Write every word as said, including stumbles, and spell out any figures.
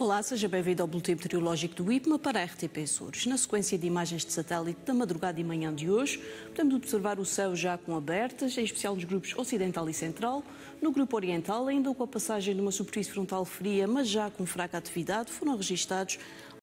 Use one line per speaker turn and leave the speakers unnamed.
Olá, seja bem-vindo ao Boletim Meteorológico do IPMA para a R T P Açores. Na sequência de imagens de satélite da madrugada e manhã de hoje, podemos observar o céu já com abertas, em especial nos grupos ocidental e central. No grupo oriental, ainda com a passagem de uma superfície frontal fria, mas já com fraca atividade, foram registados